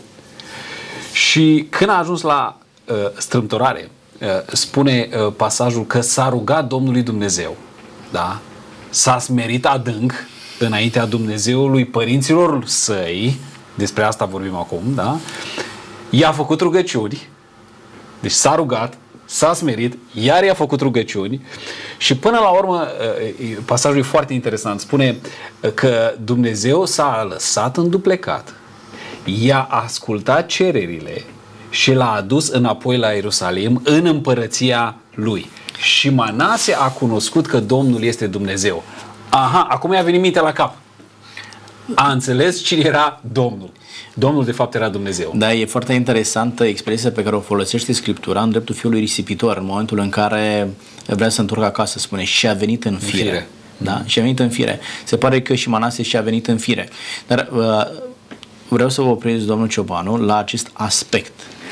S3: și când a ajuns la strâmtorare, spune pasajul că s-a rugat Domnului Dumnezeu, da? S-a smerit adânc înaintea Dumnezeului părinților săi, despre asta vorbim acum, da? I-a făcut rugăciuni, deci s-a rugat, s-a smerit, iar i-a făcut rugăciuni și până la urmă, pasajul e foarte interesant, spune că Dumnezeu s-a lăsat înduplecat, i-a ascultat cererile și l-a adus înapoi la Ierusalim în împărăția lui. Și Manase a cunoscut că Domnul este Dumnezeu. Aha, acum i-a venit mintea la cap. A înțeles cine era Domnul. Domnul de fapt era Dumnezeu.
S1: Da, e foarte interesantă expresia pe care o folosește Scriptura în dreptul fiului risipitor, în momentul în care vrea să întorcă acasă, spune, și a venit în fire. Da? Și a venit în fire. Se pare că și Manase și a venit în fire. Dar vreau să vă opresc, domnul Ciobanu, la acest aspect.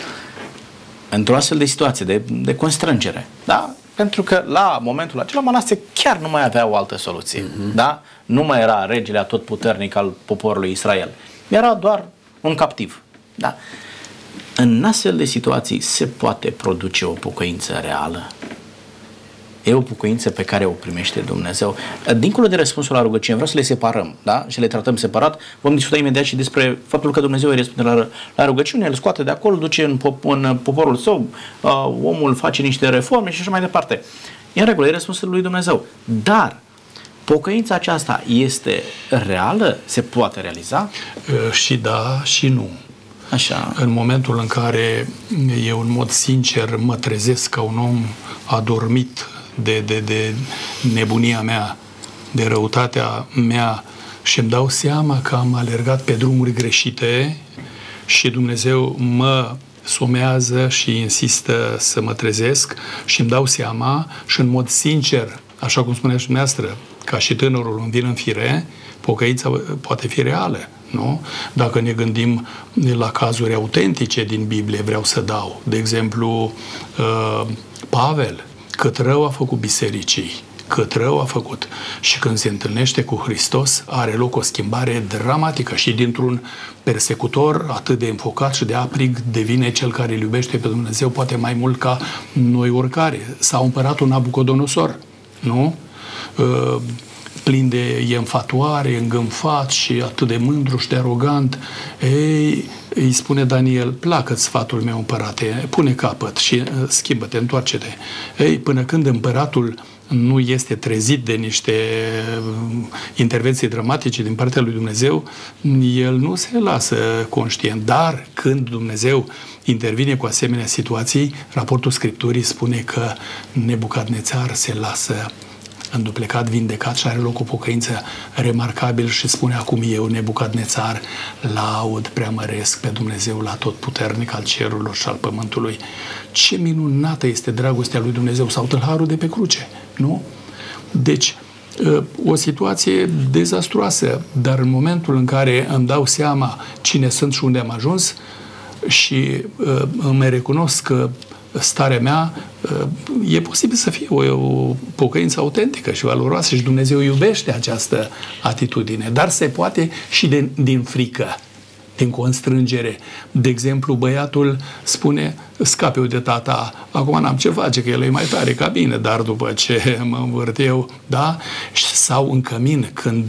S1: Într-o astfel de situație, de constrângere. Da? Pentru că la momentul acela Manase chiar nu mai avea o altă soluție. Da? Nu mai era regele atotputernic al poporului Israel. Era doar un captiv. Da? În astfel de situații se poate produce o pocăință reală. E o pocăință pe care o primește Dumnezeu. Dincolo de răspunsul la rugăciune, vreau să le separăm, da? Și le tratăm separat. Vom discuta imediat și despre faptul că Dumnezeu îi răspunde la rugăciune, îl scoate de acolo, duce în poporul său, omul face niște reforme și așa mai departe. E în regulă, e răspunsul lui Dumnezeu. Dar pocăința aceasta este reală? Se poate realiza?
S2: Și da, și nu.
S1: Așa.
S2: În momentul în care eu în mod sincer mă trezesc ca un om adormit de nebunia mea, de răutatea mea și îmi dau seama că am alergat pe drumuri greșite și Dumnezeu mă somează și insistă să mă trezesc și îmi dau seama și în mod sincer, așa cum spunea și dumneavoastră, ca și tânărul îmi vin în fire, pocăința poate fi reală. Nu? Dacă ne gândim la cazuri autentice din Biblie, vreau să dau. De exemplu, Pavel, cât rău a făcut bisericii, cât rău a făcut. Și când se întâlnește cu Hristos, are loc o schimbare dramatică și dintr-un persecutor atât de înfocat și de aprig devine cel care îl iubește pe Dumnezeu poate mai mult ca noi oricare. Sau împăratul Nabucodonosor, nu? Plin de enfatuare, îngânfat și atât de mândru și de arogant. Ei, îi spune Daniel, placă-ți sfatul meu, împărate, pune capăt și schimbă-te, întoarce-te. Ei, până când împăratul nu este trezit de niște intervenții dramatice din partea lui Dumnezeu, el nu se lasă conștient. Dar când Dumnezeu intervine cu asemenea situații, raportul Scripturii spune că Nebucadnețar se lasă înduplecat, vindecat și are loc o pocăință remarcabil și spune acum eu, Nebucadnețar, laud, preamăresc pe Dumnezeul atotputernic al cerurilor și al pământului. Ce minunată este dragostea lui Dumnezeu sau tâlharul de pe cruce, nu? Deci, o situație dezastruoasă, dar în momentul în care îmi dau seama cine sunt și unde am ajuns și îmi recunosc că starea mea, e posibil să fie o pocăință autentică și valoroasă și Dumnezeu iubește această atitudine, dar se poate și din frică, din constrângere. De exemplu, băiatul spune, scape eu de tata, acum n-am ce face, că el e mai tare ca mine, dar după ce mă învârt eu, da? Sau în cămin, când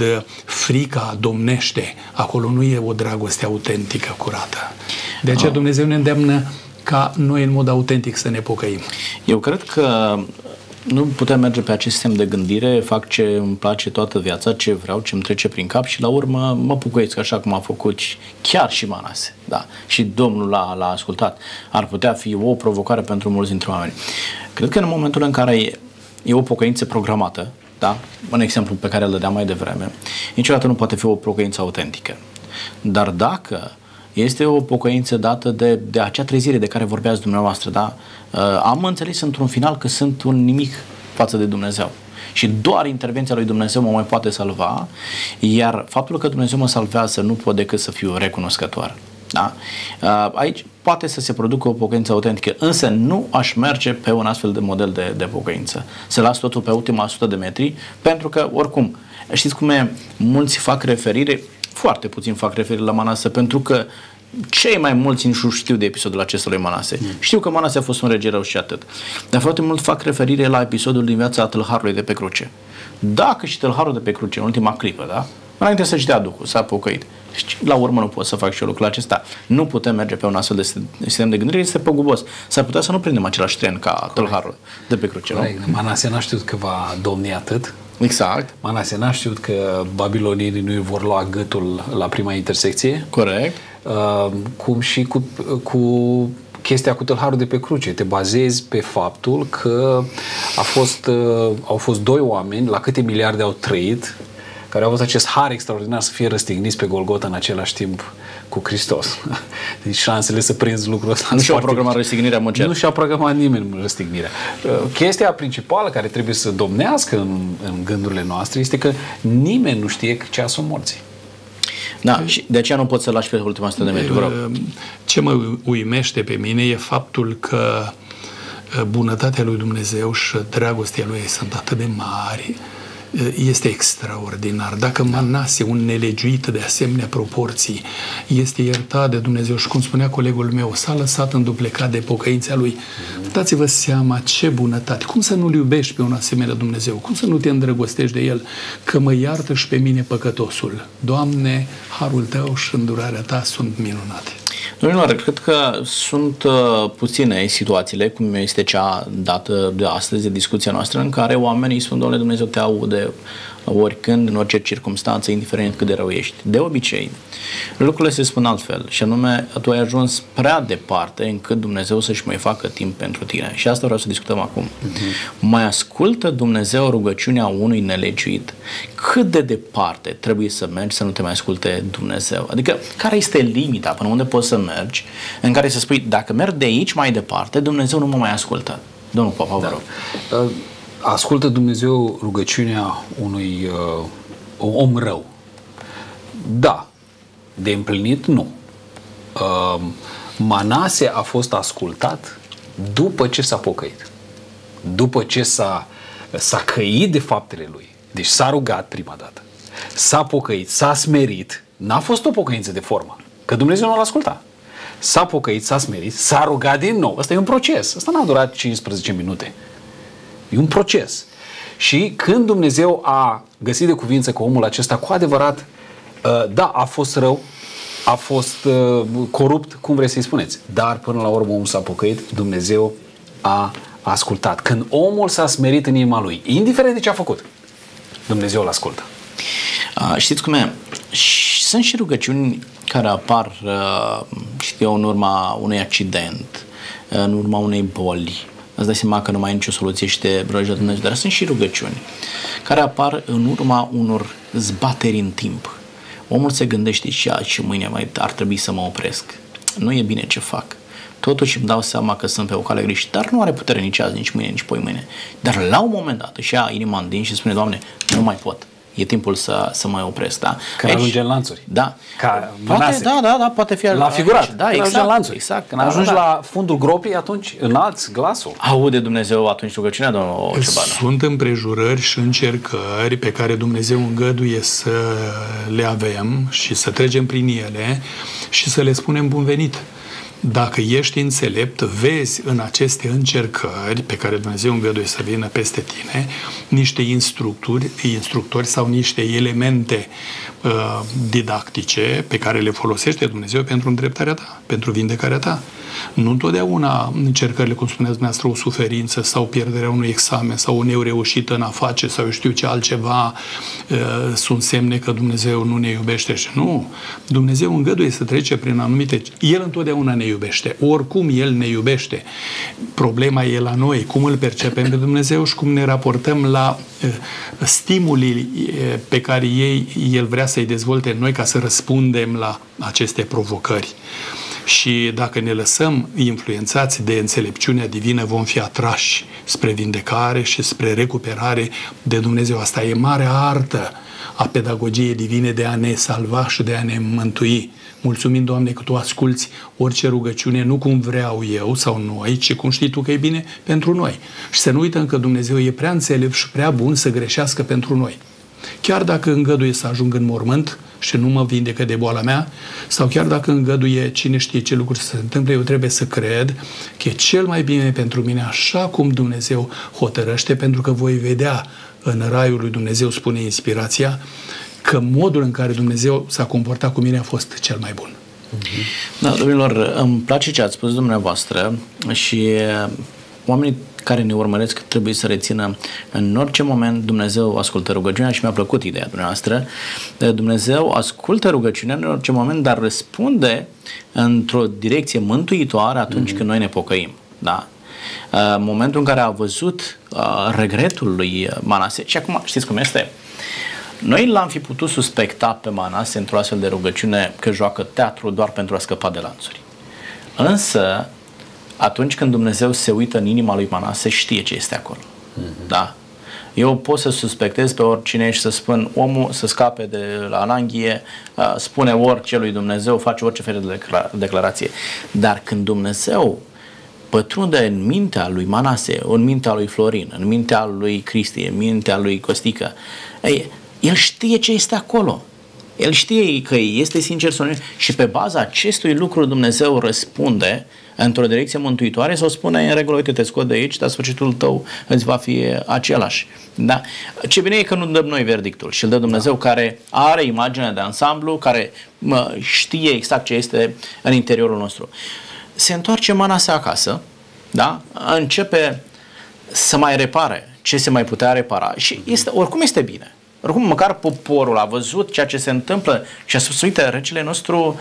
S2: frica domnește, acolo nu e o dragoste autentică, curată. De aceea Dumnezeu ne îndeamnă ca noi în mod autentic să ne pocăim.
S1: Eu cred că nu putem merge pe acest sistem de gândire, fac ce îmi place toată viața, ce vreau, ce îmi trece prin cap și la urmă mă pocăiesc așa cum a făcut chiar și Manase. Da. Și Domnul l-a ascultat. Ar putea fi o provocare pentru mulți dintre oameni. Cred că în momentul în care e o pocăință programată, da? Un exemplu pe care îl dădeam mai devreme, niciodată nu poate fi o pocăință autentică. Dar dacă este o pocăință dată de acea trezire de care vorbeați dumneavoastră, da? Am înțeles într-un final că sunt un nimic față de Dumnezeu. Și doar intervenția lui Dumnezeu mă mai poate salva, iar faptul că Dumnezeu mă salvează nu pot decât să fiu recunoscător. Da? Aici poate să se producă o pocăință autentică, însă nu aș merge pe un astfel de model de pocăință. Să las totul pe ultima 100 de metri, pentru că, oricum, știți cum e, mulți fac referire, foarte puțin fac referire la Manase, pentru că cei mai mulți nu știu de episodul acesta lui Manase. Știu că Manase a fost un rege rău și atât. Dar foarte mult fac referire la episodul din viața tâlharului de pe cruce. Dacă și tâlharul de pe cruce, în ultima clipă, da? Înainte să-și dea Duhul, s-a pocăit. La urmă nu pot să fac și eu lucrul acesta. Nu putem merge pe un astfel de sistem de gândire, este păgubos. S-ar putea să nu prindem același tren ca tâlharul de pe cruce, nu?
S3: Manase n-a știut că va domni atât.
S1: Exact.
S3: Manase n-a știut că babilonienii nu îi vor lua gâtul la prima intersecție.
S1: Corect.
S3: Cum și cu chestia cu tâlharul de pe cruce. Te bazezi pe faptul că au fost doi oameni, la câte miliarde au trăit, care au avut acest har extraordinar să fie răstigniți pe Golgota în același timp cu Hristos. Deci șansele să prinzi lucrul ăsta.
S1: Nu și-au programat răstignirea, mă cer.
S3: Nu și-au programat nimeni răstignirea. Chestia principală care trebuie să domnească în gândurile noastre este că nimeni nu știe ceasul morții.
S1: Da, și de aceea nu pot să lași pe ultima 100 de metri, vă rog.
S2: Ce mă uimește pe mine e faptul că bunătatea lui Dumnezeu și dragostea lui sunt atât de mari. Este extraordinar. Dacă Manase, un nelegiuit de asemenea proporții, este iertat de Dumnezeu și, cum spunea colegul meu, s-a lăsat înduplecat de pocăința lui, dați-vă seama ce bunătate. Cum să nu-L iubești pe un asemenea Dumnezeu? Cum să nu te îndrăgostești de El? Că mă iartă și pe mine păcătosul. Doamne, harul Tău și îndurarea Ta sunt minunate.
S1: Domnilor, cred că sunt puține situațiile, cum este cea dată de astăzi, de discuția noastră, în care oamenii spun, Doamne, Dumnezeu te aude oricând, în orice circunstanță, indiferent cât de rău ești. De obicei, lucrurile se spun altfel, și anume, tu ai ajuns prea departe încât Dumnezeu să-și mai facă timp pentru tine. Și asta vreau să discutăm acum. Mai ascultă Dumnezeu rugăciunea unui nelegiuit? Cât de departe trebuie să mergi să nu te mai asculte Dumnezeu? Adică, care este limita până unde poți să mergi în care să spui, dacă merg de aici mai departe, Dumnezeu nu mă mai ascultă? Domnul Popa, vă rog.
S3: Ascultă Dumnezeu rugăciunea unui om rău? Da. De împlinit, nu. Manase a fost ascultat după ce s-a pocăit. După ce s-a căit de faptele lui. Deci s-a rugat prima dată. S-a pocăit, s-a smerit. N-a fost o pocăință de formă, că Dumnezeu nu l-a ascultat. S-a pocăit, s-a smerit, s-a rugat din nou. Ăsta e un proces. Ăsta n-a durat 15 minute. E un proces. Și când Dumnezeu a găsit de cuvință că omul acesta cu adevărat, da, a fost rău, a fost corupt, cum vreți să-i spuneți, dar până la urmă omul s-a pocăit, Dumnezeu a ascultat. Când omul s-a smerit în inima lui, indiferent de ce a făcut, Dumnezeu îl ascultă.
S1: Știți cum e? Sunt și rugăciuni care apar, știu eu, în urma unui accident, în urma unei boli. Îți dai seama că nu mai ai nicio soluție și te rogi la Dumnezeu, dar sunt și rugăciuni care apar în urma unor zbateri în timp. Omul se gândește și mâine mai ar trebui să mă opresc. Nu e bine ce fac. Totuși îmi dau seama că sunt pe o cale greșită, dar nu are putere nici azi, nici mâine, nici poimâine. Dar la un moment dat își ia inima în din și spune, Doamne, nu mai pot. E timpul să mă opresc, da?
S3: Când ajunge în lanțuri.
S1: Da.
S3: Ca
S1: poate, da, poate fi
S3: la figurat.
S1: Da,
S3: exact, în lanțuri.
S1: Exact.
S3: Când ajungi la fundul gropii, atunci înalți glasul.
S1: Aude Dumnezeu atunci rugăciunea, domnul Ciobanu?
S2: Sunt împrejurări și încercări pe care Dumnezeu îngăduie să le avem și să trecem prin ele și să le spunem bun venit. Dacă ești înțelept, vezi în aceste încercări pe care Dumnezeu îngăduie să vină peste tine niște instructori sau niște elemente didactice pe care le folosește Dumnezeu pentru îndreptarea ta, pentru vindecarea ta. Nu întotdeauna încercările, cum spuneați dumneavoastră, o suferință sau pierderea unui examen sau o nereușită în a face sau eu știu ce altceva sunt semne că Dumnezeu nu ne iubește. Și nu. Dumnezeu îngăduie să trece prin anumite... El întotdeauna ne iubește. Oricum El ne iubește. Problema e la noi. Cum îl percepem pe Dumnezeu și cum ne raportăm la stimulii pe care El vrea să-i dezvolte în noi ca să răspundem la aceste provocări. Și dacă ne lăsăm influențați de înțelepciunea divină, vom fi atrași spre vindecare și spre recuperare de Dumnezeu. Asta e marea artă a pedagogiei divine de a ne salva și de a ne mântui. Mulțumim, Doamne, că Tu asculți orice rugăciune, nu cum vreau eu sau noi, ci cum știi Tu că e bine pentru noi. Și să nu uităm că Dumnezeu e prea înțelept și prea bun să greșească pentru noi. Chiar dacă îngăduie să ajung în mormânt și nu mă vindecă de boala mea, sau chiar dacă îngăduie cine știe ce lucruri se întâmplă, eu trebuie să cred că e cel mai bine pentru mine, așa cum Dumnezeu hotărăște, pentru că voi vedea în raiul lui Dumnezeu, spune inspirația, că modul în care Dumnezeu s-a comportat cu mine a fost cel mai bun.
S1: Da, domnilor, îmi place ce ați spus dumneavoastră și oamenii care ne urmăresc trebuie să rețină în orice moment Dumnezeu ascultă rugăciunea și mi-a plăcut ideea dumneavoastră. Dumnezeu ascultă rugăciunea în orice moment, dar răspunde într-o direcție mântuitoare atunci când noi ne pocăim. Da? Momentul în care a văzut regretul lui Manase, și acum știți cum este? Noi l-am fi putut suspecta pe Manase într-o astfel de rugăciune că joacă teatru doar pentru a scăpa de lanțuri. Însă, atunci când Dumnezeu se uită în inima lui Manase, știe ce este acolo. Da? Eu pot să suspectez pe oricine și să spun omul să scape de la ananghie, spune orice lui Dumnezeu, face orice fel de declarație. Dar când Dumnezeu pătrunde în mintea lui Manase, în mintea lui Florin, în mintea lui Cristi, în mintea lui Costică, el știe ce este acolo. El știe că este sincer sau nu, și pe baza acestui lucru Dumnezeu răspunde într-o direcție mântuitoare sau spune în regulă, uite, te scot de aici, dar sfârșitul tău îți va fi același. Da? Ce bine e că nu dăm noi verdictul și îl dă Dumnezeu, care are imaginea de ansamblu, care știe exact ce este în interiorul nostru. Se întoarce Manase acasă, da? Începe să mai repare ce se mai putea repara și oricum este bine. Oricum, măcar poporul a văzut ceea ce se întâmplă și a spus, uite, regele nostru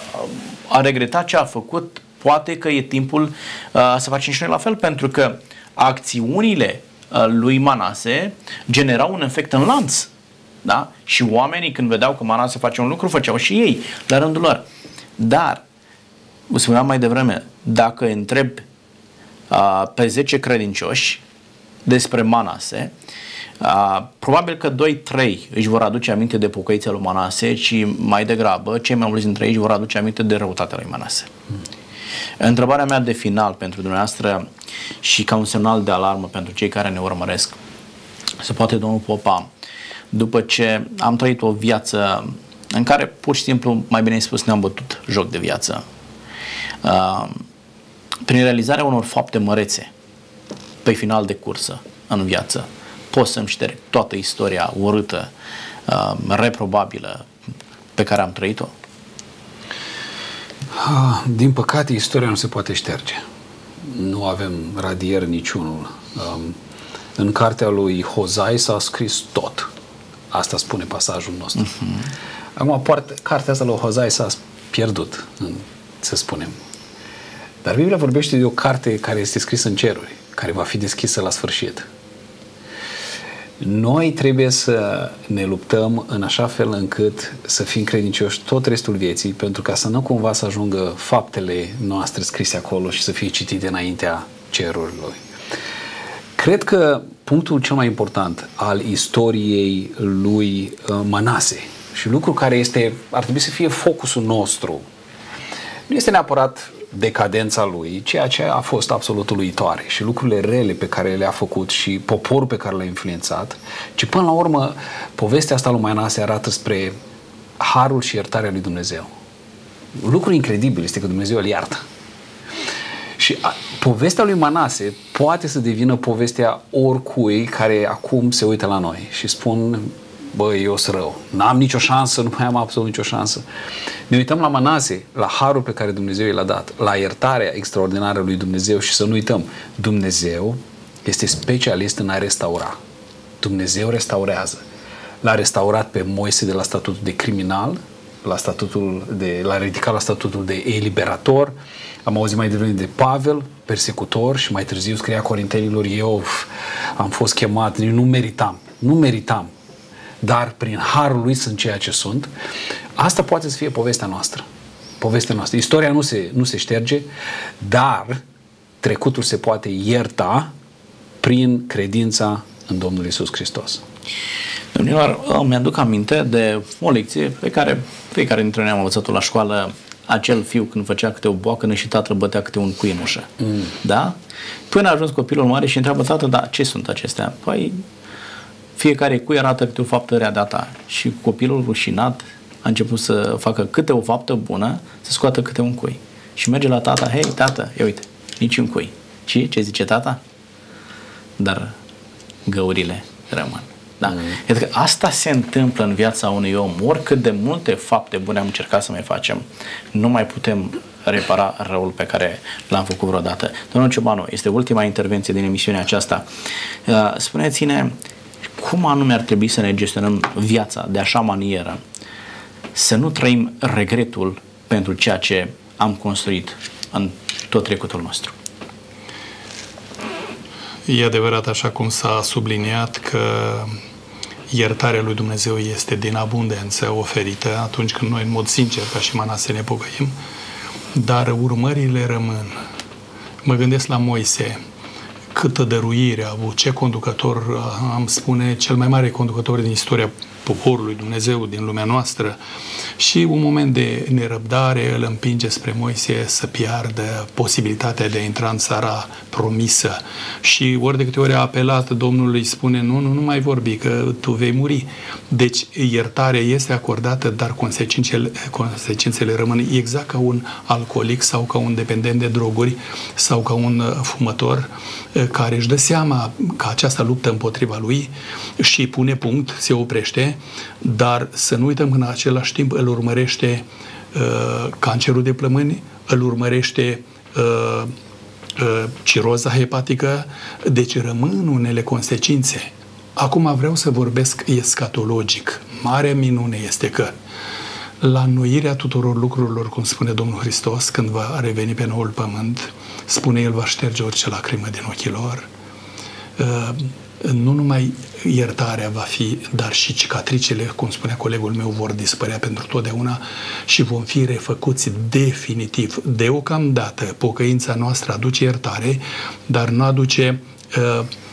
S1: a regretat ce a făcut, poate că e timpul să facem și noi la fel, pentru că acțiunile lui Manase generau un efect în lanț. Da? Și oamenii, când vedeau că Manase face un lucru, făceau și ei la rândul lor. Dar, spuneam mai devreme, dacă întreb pe 10 credincioși, despre Manase, probabil că 2-3 își vor aduce aminte de pocăița lui Manase, ci mai degrabă cei mai mulți dintre ei își vor aduce aminte de răutatea lui Manase. Întrebarea mea de final pentru dumneavoastră și ca un semnal de alarmă pentru cei care ne urmăresc: se poate, domnul Popa, după ce am trăit o viață în care pur și simplu, mai bine spus, ne-am bătut joc de viață, prin realizarea unor fapte mărețe pe final de cursă în viață, pot să-mi șterg toată istoria urâtă, reprobabilă pe care am trăit-o?
S3: Din păcate, istoria nu se poate șterge. Nu avem radier niciunul. În cartea lui Hozai s-a scris tot. Asta spune pasajul nostru. Acum, cartea asta lui Hozai s-a pierdut, să spunem. Dar Biblia vorbește de o carte care este scrisă în ceruri, care va fi deschisă la sfârșit. Noi trebuie să ne luptăm în așa fel încât să fim credincioși tot restul vieții, pentru ca să nu cumva să ajungă faptele noastre scrise acolo și să fie citite înaintea cerurilor. Cred că punctul cel mai important al istoriei lui Manase și lucru care ar trebui să fie focusul nostru nu este neapărat decadența lui, ceea ce a fost absolut uluitoare și lucrurile rele pe care le-a făcut și poporul pe care l-a influențat, ci până la urmă povestea asta lui Manase arată spre harul și iertarea lui Dumnezeu. Lucrul incredibil este că Dumnezeu îl iartă. Și povestea lui Manase poate să devină povestea oricui care acum se uită la noi și spun: băi, eu sunt rău, n-am nicio șansă, nu mai am absolut nicio șansă. Ne uităm la Manase, la harul pe care Dumnezeu i l-a dat, la iertarea extraordinară lui Dumnezeu și să nu uităm, Dumnezeu este specialist în a restaura. Dumnezeu restaurează. L-a restaurat pe Moise de la statutul de criminal, l-a ridicat la statutul de eliberator. Am auzit mai devreme de Pavel, persecutor, și mai târziu scria Corintenilor: eu am fost chemat, nu meritam, dar prin harul lui sunt ceea ce sunt. Asta poate să fie povestea noastră. Istoria nu se șterge, dar trecutul se poate ierta prin credința în Domnul Iisus Hristos.
S1: Domnilor, îmi aduc aminte de o lecție pe care fiecare dintre noi am învățat-o la școală. Acel fiu, când făcea câte o boacănă și tatăl bătea câte un cui în ușă. Da? Până a ajuns copilul mare și întreabă: tată, dar ce sunt acestea? Păi, fiecare cui arată câte o faptă rea de-a ta. Și copilul rușinat a început să facă câte o faptă bună, să scoată câte un cui. Și merge la tata: hei, tată, ia uite, nici un cui. Și ce zice tata? Dar găurile rămân. Da? Pentru că asta se întâmplă în viața unui om. Oricât de multe fapte bune am încercat să mai facem, nu mai putem repara răul pe care l-am făcut vreodată. Domnul Ciobanu, este ultima intervenție din emisiunea aceasta. Spuneți-ne, cum anume ar trebui să ne gestionăm viața de așa manieră să nu trăim regretul pentru ceea ce am construit în tot trecutul nostru?
S2: E adevărat, așa cum s-a subliniat, că iertarea lui Dumnezeu este din abundență oferită atunci când noi, în mod sincer, ca și Manase, ne pocăim, dar urmările rămân. Mă gândesc la Moise, câtă dăruire a avut, ce conducător, am spune, cel mai mare conducător din istoria poporului Dumnezeu, din lumea noastră, și un moment de nerăbdare îl împinge spre Moise să piardă posibilitatea de a intra în țara promisă. Și ori de câte ori a apelat, Domnul îi spune: nu mai vorbi, că tu vei muri. Deci iertarea este acordată, dar consecințele rămân, exact ca un alcoolic sau ca un dependent de droguri sau ca un fumător care își dă seama că această luptă împotriva lui și pune punct, se oprește, dar să nu uităm că în același timp îl urmărește cancerul de plămâni, îl urmărește ciroza hepatică, deci rămân unele consecințe. Acum vreau să vorbesc escatologic. Marea minune este că la înnoirea tuturor lucrurilor, cum spune Domnul Hristos, când va reveni pe noul pământ, spune, El va șterge orice lacrimă din ochii lor. Nu numai iertarea va fi, dar și cicatricele, cum spunea colegul meu, vor dispărea pentru totdeauna și vom fi refăcuți definitiv. Deocamdată, pocăința noastră aduce iertare, dar nu aduce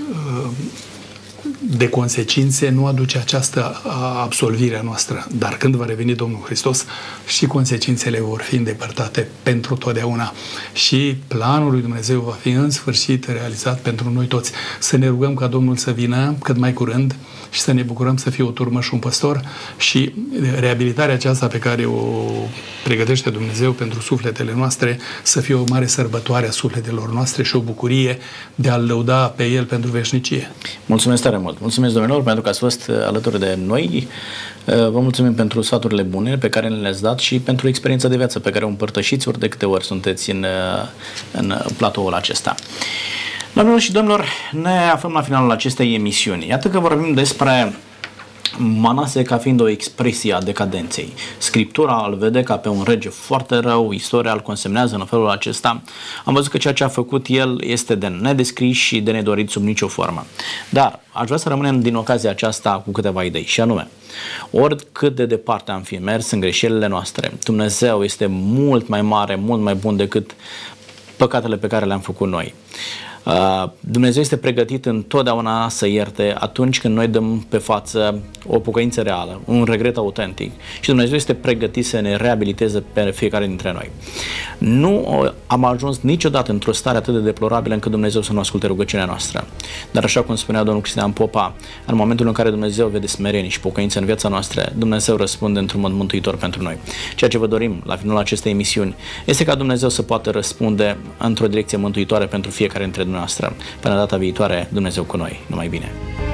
S2: de consecințe nu aduce această absolvire a noastră. Dar când va reveni Domnul Hristos, și consecințele vor fi îndepărtate pentru totdeauna. Și planul lui Dumnezeu va fi în sfârșit realizat pentru noi toți. Să ne rugăm ca Domnul să vină cât mai curând și să ne bucurăm să fie o turmă și un păstor, și reabilitarea aceasta pe care o pregătește Dumnezeu pentru sufletele noastre să fie o mare sărbătoare a sufletelor noastre și o bucurie de a-L lăuda pe El pentru veșnicie.
S1: Mulțumesc tare mult! Mulțumesc, domnilor, pentru că ați fost alături de noi. Vă mulțumim pentru sfaturile bune pe care le-ați dat și pentru experiența de viață pe care o împărtășiți ori de câte ori sunteți în platoul acesta. Doamnelor și domnilor, ne aflăm la finalul acestei emisiuni. Iată că vorbim despre Manase ca fiind o expresie a decadenței. Scriptura îl vede ca pe un rege foarte rău, istoria îl consemnează în felul acesta. Am văzut că ceea ce a făcut el este de nedescris și de nedorit sub nicio formă. Dar aș vrea să rămânem din ocazia aceasta cu câteva idei, și anume, oricât de departe am fi mers în greșelile noastre, Dumnezeu este mult mai mare, mult mai bun decât păcatele pe care le-am făcut noi. Dumnezeu este pregătit întotdeauna să ierte atunci când noi dăm pe față o pocăință reală, un regret autentic, și Dumnezeu este pregătit să ne reabiliteze pe fiecare dintre noi. Nu am ajuns niciodată într-o stare atât de deplorabilă încât Dumnezeu să nu asculte rugăciunea noastră. Dar așa cum spunea domnul Cristian Popa, în momentul în care Dumnezeu vede smerenie și pocăință în viața noastră, Dumnezeu răspunde într-un mod mântuitor pentru noi. Ceea ce vă dorim la finalul acestei emisiuni este ca Dumnezeu să poată răspunde într-o direcție mântuitoare pentru fiecare dintre dumneavoastră. Până data viitoare, Dumnezeu cu noi. Numai bine!